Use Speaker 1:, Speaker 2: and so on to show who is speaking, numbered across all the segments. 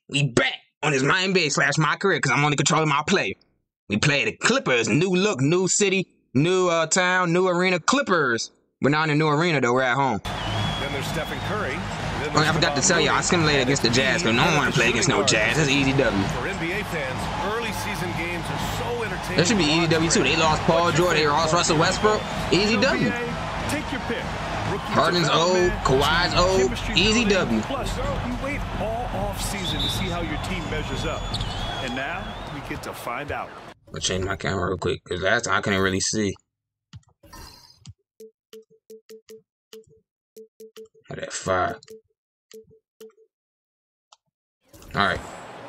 Speaker 1: We back on this MyNBA/MyCAREER because I'm only controlling my play. We play the Clippers. New look, new city, new town, new arena. Clippers. We're not in a new arena though. We're at home.
Speaker 2: Then there's Stephen Curry.
Speaker 1: Oh, I forgot to tell you, I simulated against the Jazz, but no one want to play against no Jazz. That's easy W.
Speaker 2: For NBA fans, early season games are so entertaining.
Speaker 1: That should be easy W too. They lost Paul George, they lost Russell Westbrook. Easy W.
Speaker 2: Take your pick.
Speaker 1: Harden's old, Kawhi's old, easy W.
Speaker 3: Plus, you wait all off season to see how your team measures up, and now we get to find out.
Speaker 1: I'll change my camera real quick because last time I couldn't really see. Oh, that fire. All right.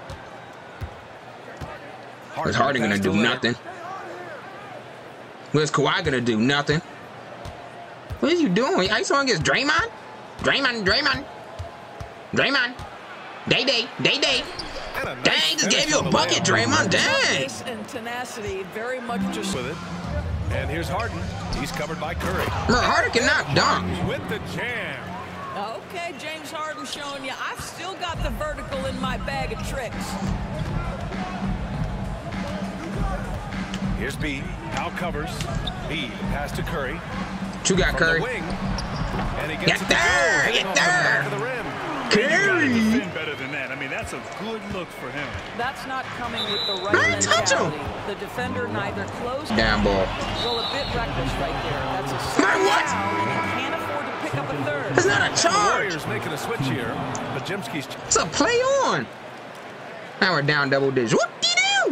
Speaker 1: What's Harden gonna do? Nothing. What's Kawhi gonna do? Nothing. What are you doing? Ice on against Draymond? Draymond. Day. Dang, just gave you a bucket, Draymond. Dang.
Speaker 4: And tenacity, very much just
Speaker 2: with it. And here's Harden. He's covered by Curry.
Speaker 1: Bro, Harden cannot dunk.
Speaker 2: With the jam.
Speaker 4: okay. James Harden showing you I've still got the vertical in my bag of tricks.
Speaker 2: Here's B. Out covers. B. Pass to Curry.
Speaker 1: You got Curry.
Speaker 2: And he
Speaker 1: Get there! Get there!
Speaker 3: Curry! Defend better than that. I mean, that's a good look for him.
Speaker 4: That's not coming with the right mentality. The defender neither close.
Speaker 1: Down ball.
Speaker 4: Well, a bit reckless right there. That's a
Speaker 1: Man, what?
Speaker 4: Can't afford to pick up a third.
Speaker 1: It's not a charge.
Speaker 2: Warriors making a switch here, but Jimski's.
Speaker 1: It's a play on. Now we're down double digits. What do you do?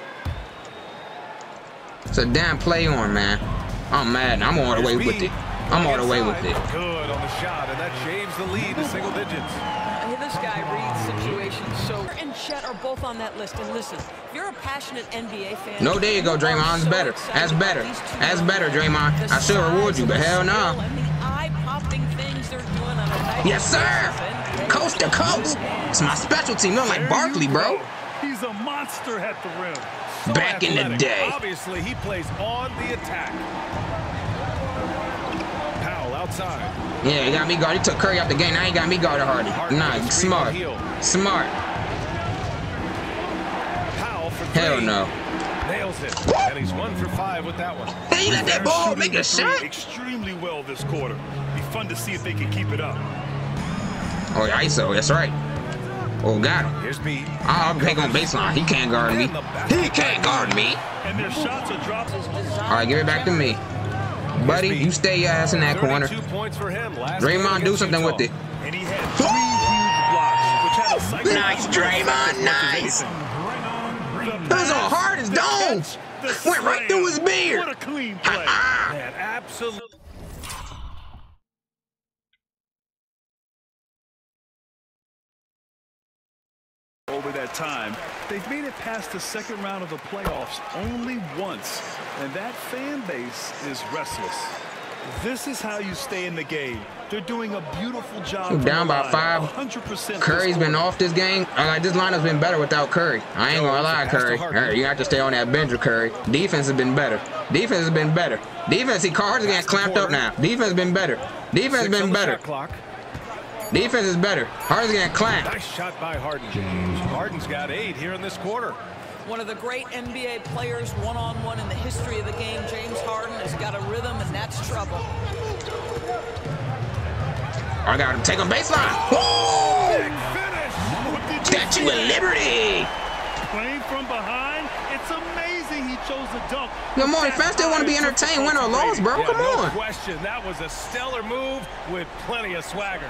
Speaker 1: It's a damn play on, man. I'm mad. I'm all the way with it. I'm all the way with it.
Speaker 2: Good on the shot, and that shaves the lead to single digits.
Speaker 4: This guy reads situations so. And Chet are both on that list. And listen, if you're a passionate NBA fan.
Speaker 1: No, there you go, Draymond. That's better. That's better. That's better, Draymond. I should reward you, but hell no. Yes, sir. Coast to coast. It's my specialty. Not like Barkley, bro.
Speaker 3: He's a monster at the rim.
Speaker 2: So
Speaker 1: back athletic. In the day.
Speaker 2: Obviously, he plays on the attack. Powell outside.
Speaker 1: Yeah, he got me guarded. He took Curry out the game. Now he got me guarded Harden. Nah, smart. Smart.
Speaker 2: Powell for three.
Speaker 1: Hell no.
Speaker 2: Nails it. And he's 1 for 5 with that one.
Speaker 1: Hey, you let that ball make a shot?
Speaker 3: Extremely well this quarter. Be fun to see if they can keep it up.
Speaker 1: Oh, yeah, ISO. That's right. Oh, got him.
Speaker 2: Here's B.
Speaker 1: I'll take on baseline. He can't guard me. He can't guard me.
Speaker 3: And their shots are dropped.
Speaker 1: All right, give it back to me. Buddy, you stay your ass in that corner. Draymond, do something with it.
Speaker 3: And he had 3 huge blocks, which had a
Speaker 1: nice, Draymond, nice. That was on Harden's dome. Went right through his beard.
Speaker 3: What a clean play.
Speaker 2: Man, absolutely.
Speaker 3: Over that time, they've made it past the second round of the playoffs only once, and that fan base is restless. This is how you stay in the game. They're doing a beautiful job.
Speaker 1: Down by 5.
Speaker 3: 100%.
Speaker 1: Curry's been off this game. Like, this lineup's been better without Curry. I ain't gonna lie, Curry. All right, you have to stay on that bench with Curry. Defense has been better. Defense has been better. Defense, see, Harden's getting clamped up now. Defense has been better. Defense has been better. Defense is better. Harden's getting clamped.
Speaker 2: Nice shot by Harden. Harden's got 8 here in this quarter.
Speaker 4: One of the great NBA players one-on-one in the history of the game, James Harden, has got a rhythm, and that's trouble.
Speaker 1: I got him. Take him baseline. Woo! Statue of Liberty.
Speaker 3: Playing from behind, it's amazing he chose to dunk.
Speaker 1: Good morning, fans. Still want to be entertained, win or loss, bro. Come on.
Speaker 2: No question. That was a stellar move with plenty of swagger.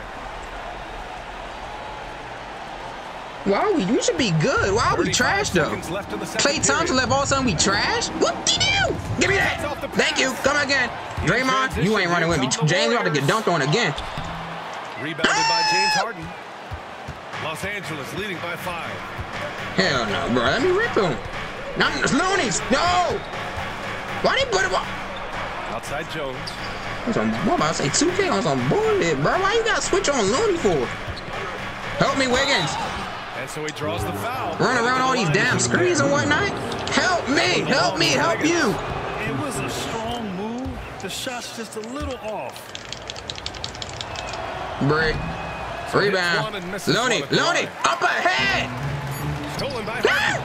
Speaker 1: Why we should be good. Why are we trash though? Klay Thompson left all of a sudden we trash? What did you do? Give me that. Thank you. Come again. Draymond, you ain't running with me. James about to get dunked on again.
Speaker 2: Rebounded by James Harden. Los Angeles leading by 5.
Speaker 1: Hell no, bro. Let me rip him. Not Looney's. No. Why they put him up?
Speaker 2: Outside Jones.
Speaker 1: I'm about to say 2K on some bullshit, bro. Why you got to switch on Looney for? Help me, Wiggins.
Speaker 2: And so he draws the foul.
Speaker 1: Run around all these damn screens and whatnot. Help me, help me, help you.
Speaker 3: It was a strong move. The shot's just a little off.
Speaker 1: Break. Rebound. Looney, up Up ahead.
Speaker 2: Stolen by Harden.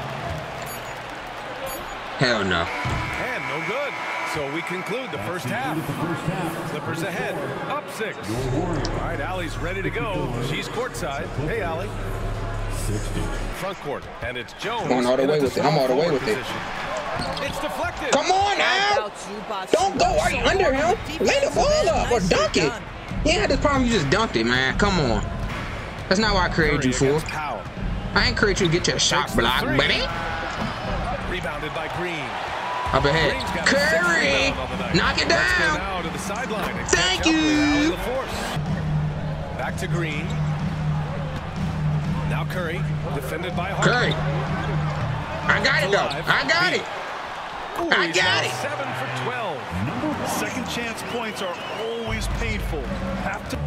Speaker 1: Hell no.
Speaker 2: And no good. So we conclude the first half. Clippers ahead, up 6. All right, Allie's ready to go. She's courtside. Hey, Allie. Front court, and it's Jones.
Speaker 1: I'm all the way with it. I'm all the way with it.
Speaker 2: It's deflected.
Speaker 1: Come on now. Don't go right under him. Lay the ball up or dunk it. Yeah, this problem, you just dunked it, man. Come on. That's not what I created you for. I ain't created you to get your shot blocked, buddy.
Speaker 2: Rebounded by Green.
Speaker 1: Up ahead. Curry! Knock it down! Thank you!
Speaker 2: Back to Green. Now Curry, defended by Harden.
Speaker 1: Curry! I got it, though. I got it! I got it!
Speaker 2: 7 for 12.
Speaker 3: Second chance points are always painful. Have to.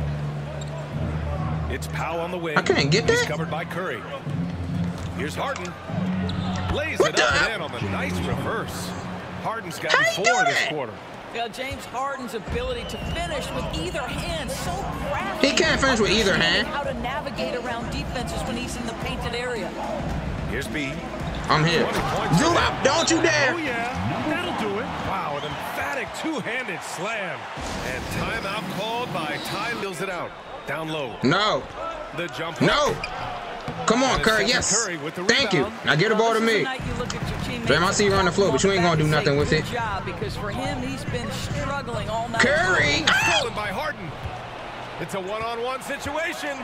Speaker 2: It's Powell on the wing.
Speaker 1: I couldn't get that.
Speaker 2: He's covered by Curry. Here's Harden. Lays it up and in on the nice reverse. Harden's got 4 this quarter.
Speaker 4: Yeah, James Harden's ability to finish with either hand, so crafty.
Speaker 1: He can't finish with either hand.
Speaker 4: How to navigate around defenses when he's in the painted area.
Speaker 2: Here's B.
Speaker 1: I'm here. Zoom out, don't you dare.
Speaker 3: Oh, yeah, that'll do it.
Speaker 2: Wow, an emphatic two-handed slam. And timeout called by Ty. Wheels it out. Down low.
Speaker 1: No.
Speaker 2: The jump.
Speaker 1: No. Come on, Curry. Yes. Thank you. Now get the ball to me. Bam, I see you on the floor, but you ain't gonna do nothing with it.
Speaker 4: Because for him, he's been struggling all night.
Speaker 1: Curry.
Speaker 2: Stolen by Harden. It's a one-on-one situation.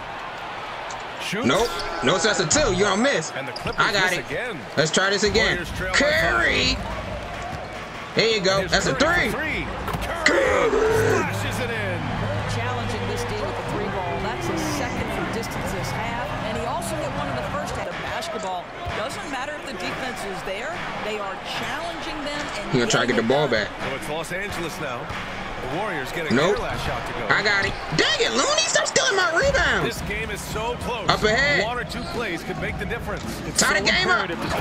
Speaker 2: Shoot.
Speaker 1: Nope. No sense of 2. You're gonna miss. I got it.
Speaker 2: Again.
Speaker 1: Let's try this again. Curry. There you go. That's a 3.
Speaker 2: Curry flashes it in.
Speaker 4: Challenging this D with the 3-ball. That's his second from distance this half. And he also hit one in the first half. Basketball. Doesn't matter if the defense is there. They are challenging them. And
Speaker 1: He's gonna try to get the ball back.
Speaker 2: So it's Los Angeles now. The Warriors getting
Speaker 1: their
Speaker 2: last shot to go.
Speaker 1: I got it. Dang it, Looney. Stop stealing my rebounds.
Speaker 2: This game is so close.
Speaker 1: Up ahead.
Speaker 2: 1 or 2 plays could make the difference.
Speaker 1: Tie the game up.
Speaker 2: Throw it.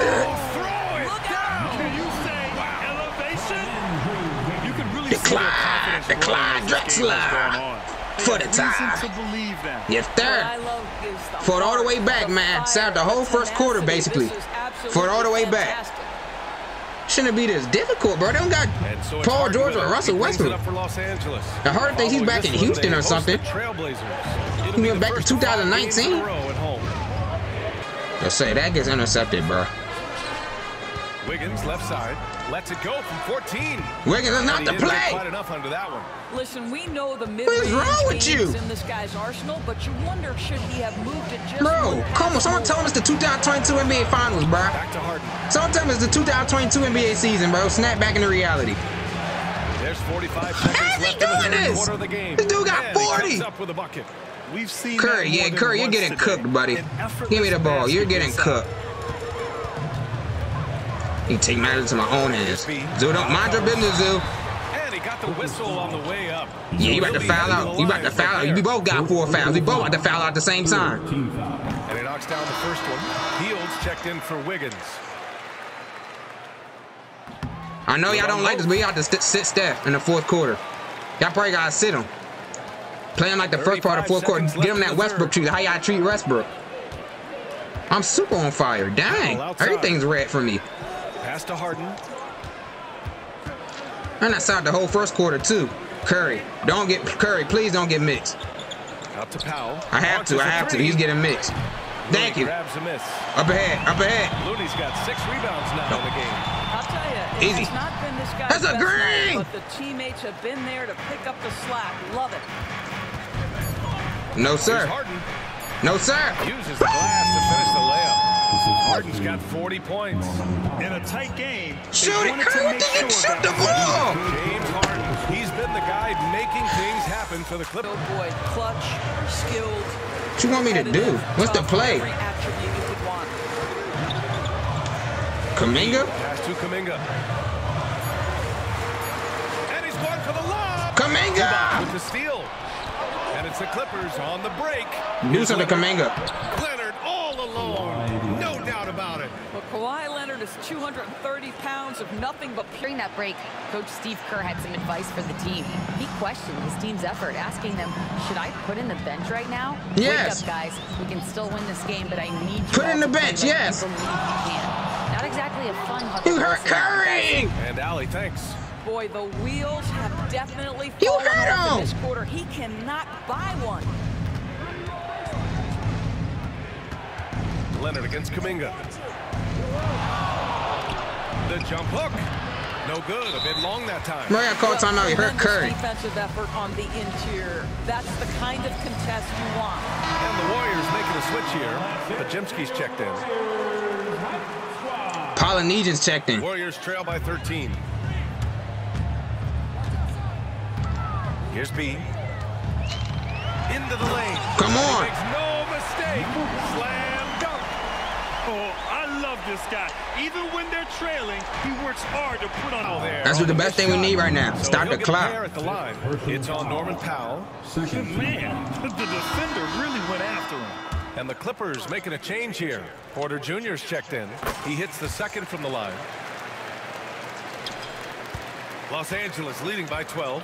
Speaker 4: Look out.
Speaker 3: Can you say elevation? You can really
Speaker 1: The Clyde Drexler. For the tie.
Speaker 3: To believe that.
Speaker 1: Yes, sir. For it all the way back, man. Sat the whole first quarter, basically. For it all the way back. Shouldn't be this difficult, bro. They don't got Paul George or Russell Westbrook. The Harden thinks he's back in Houston or something. He went back to 2019. Let's say that gets intercepted, bro.
Speaker 2: Wiggins left side lets it go from 14.
Speaker 1: Wiggins is not the play.
Speaker 2: Quite enough under that one.
Speaker 4: Listen, we know the
Speaker 1: What is wrong with you?
Speaker 4: in this guy's arsenal, but you wonder should he have moved it just
Speaker 1: Bro, come on. Someone tell him it's the 2022 NBA Finals, bro.
Speaker 2: Back to Harden.
Speaker 1: Someone tell him it's the 2022 NBA season, bro. Snap back into reality.
Speaker 2: There's 45 seconds
Speaker 1: How's he
Speaker 2: left in the
Speaker 1: doing
Speaker 2: third
Speaker 1: this?
Speaker 2: quarter of the game.
Speaker 1: This dude got
Speaker 2: And he
Speaker 1: 40.
Speaker 2: comes up with a bucket.
Speaker 3: We've seen
Speaker 1: Curry,
Speaker 3: that more
Speaker 1: yeah,
Speaker 3: than
Speaker 1: Curry, you're
Speaker 3: once
Speaker 1: getting
Speaker 3: today.
Speaker 1: cooked, buddy.
Speaker 3: An
Speaker 1: Give me the
Speaker 3: effortless
Speaker 1: ball. You're
Speaker 3: basket
Speaker 1: getting
Speaker 3: inside.
Speaker 1: cooked. He take matters into my own hands. Zoo, don't mind your business, Zoo.
Speaker 2: And he got the whistle on the way up.
Speaker 1: Yeah, you about to foul out. You about to foul out. We both got 4 fouls. We both about to foul out at the same time.
Speaker 2: And he knocks down the first one. Fields checked in for Wiggins.
Speaker 1: I know y'all don't like this, but y'all have to sit Steph in the 4th quarter. Y'all probably gotta sit him. Play him like the first part of the 4th quarter. Get him that Westbrook treat. How y'all treat Westbrook. I'm super on fire. Dang. Everything's red for me.
Speaker 2: Pass to Harden.
Speaker 1: And that's out the whole first quarter too. Curry, Curry, please don't get mixed.
Speaker 2: Up to Powell.
Speaker 1: I have to. He's getting mixed. Thank you.
Speaker 2: Grabs a miss.
Speaker 1: Up ahead.
Speaker 2: Looney's got 6 rebounds now in the game.
Speaker 4: I'll tell you,
Speaker 1: Easy.
Speaker 4: it's not been this guy's
Speaker 1: That's a
Speaker 4: best
Speaker 1: green!
Speaker 4: night, but the teammates have been there to pick up the slack. Love it.
Speaker 1: No, sir.
Speaker 2: Here's Harden.
Speaker 1: No, sir.
Speaker 2: Uses the glass to finish the layup. Harden's got 40 points.
Speaker 3: In a tight game,
Speaker 1: Shoot it, Curry. What did you shoot the ball?
Speaker 2: James Harden. He's been the guy making things happen for the Clippers.
Speaker 4: Oh boy, clutch, skilled.
Speaker 1: What you want me to do? What's the play?
Speaker 4: Every attribute you could want.
Speaker 1: Kuminga?
Speaker 2: Pass to Kuminga. And he's going for the lob.
Speaker 1: Kuminga!
Speaker 2: With the steal. And it's the Clippers on the break.
Speaker 1: Do something, Kuminga.
Speaker 2: Leonard all alone. No doubt about it. it.
Speaker 4: Well, Kawhi Leonard is 230 pounds of nothing but
Speaker 5: During that break, Coach Steve Kerr had some advice for the team. He questioned his team's effort, asking them, should I put in the bench right now?
Speaker 1: Yes.
Speaker 5: Wake up, guys. We can still win this game, but I need you
Speaker 1: Put in the
Speaker 5: all to
Speaker 1: bench,
Speaker 5: play like
Speaker 1: yes.
Speaker 5: you believe you can. Not exactly a fun huddle.
Speaker 1: You hurt
Speaker 5: personality, guys.
Speaker 1: Curry!
Speaker 2: And Allie, thanks.
Speaker 4: Boy, the wheels have definitely
Speaker 1: You
Speaker 4: fallen
Speaker 1: hurt
Speaker 4: off
Speaker 1: him!
Speaker 4: in this quarter. He cannot buy one.
Speaker 2: Leonard against Kuminga. The jump hook. No good. A bit long that time.
Speaker 1: Bro, I called timeout. He hurt
Speaker 4: Tremendous
Speaker 1: Curry.
Speaker 4: defensive effort on the interior. That's the kind of contest you want.
Speaker 2: And the Warriors making a switch here. Pajemski's checked in.
Speaker 1: Polynesians checked in.
Speaker 2: Warriors trail by 13. Here's B. Into the lane.
Speaker 1: Come on.
Speaker 2: He makes no mistake. Slam dunk.
Speaker 3: Oh, I love this guy. Even when they're trailing, he works hard to put on there.
Speaker 1: That's what the best thing we need right now.
Speaker 2: So
Speaker 1: Stop
Speaker 2: he'll
Speaker 1: the
Speaker 2: get there
Speaker 1: clock.
Speaker 2: at the line. It's on Norman Powell.
Speaker 3: Man, the defender really went after him.
Speaker 2: And the Clippers making a change here. Porter Jr.'s checked in. He hits the second from the line. Los Angeles leading by 12.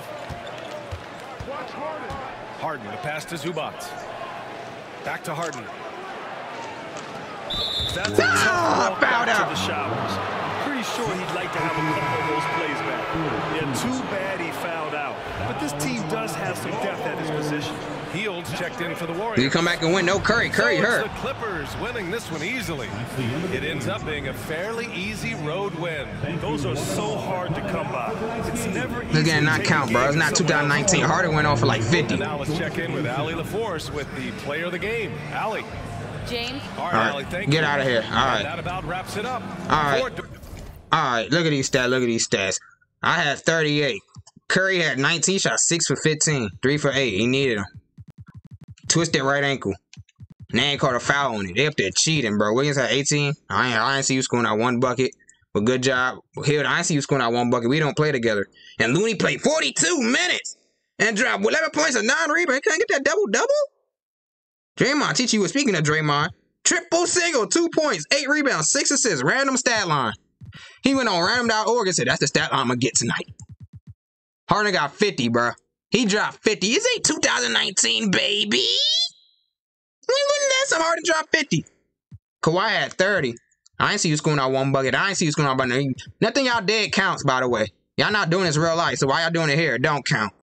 Speaker 2: Harden, the pass to Zubac. Back to Harden.
Speaker 3: That's a tough walk
Speaker 1: fouled
Speaker 3: back to
Speaker 1: out.
Speaker 3: the showers. Pretty sure he'd like to have a couple of those plays back. Yeah, too bad he fouled out. But this team does have some depth at his position.
Speaker 2: Fields checked in for the Warriors.
Speaker 1: You come back and win. No Curry. Curry
Speaker 2: So it's
Speaker 1: hurt.
Speaker 2: the Clippers winning this one easily. It ends up being a fairly easy road win.
Speaker 3: Those are so hard to come by. It's never easy.
Speaker 1: This game
Speaker 3: to
Speaker 1: not
Speaker 3: take
Speaker 1: count,
Speaker 3: a
Speaker 1: bro.
Speaker 3: game
Speaker 1: It's not
Speaker 3: to someone
Speaker 1: 2019.
Speaker 3: else's
Speaker 1: Harden went on for like 50.
Speaker 2: And now let's check in with Allie LaForce with the player of the game. Allie.
Speaker 5: James?
Speaker 2: All right,
Speaker 1: All right,
Speaker 2: Allie, thank you.
Speaker 1: get out of here. All right.
Speaker 2: And that about wraps it up.
Speaker 1: All right.
Speaker 2: For-
Speaker 1: All right, look at these stats. Look at these stats. I had 38. Curry had 19. Shot 6 for 15. 3 for 8. He needed them. Twisted right ankle. And they ain't caught a foul on it. They up there cheating, bro. Wiggins had 18. I ain't see you scoring out one bucket. But good job. Hill, I ain't see you scoring out one bucket. We don't play together. And Looney played 42 minutes and dropped 11 points and 9 rebounds. Can I get that double-double? Draymond, teach you. Speaking of Draymond, triple single, 2 points, 8 rebounds, 6 assists, random stat line. He went on random.org and said, that's the stat line I'm going to get tonight. Harden got 50, bro. He dropped 50. This ain't 2019, baby. When last time Harden dropped 50? Kawhi had 30. I ain't see you scoring out one bucket. I ain't see you scoring out one bucket. Nothing y'all did counts, by the way. Y'all not doing this real life, so why y'all doing it here? It don't count.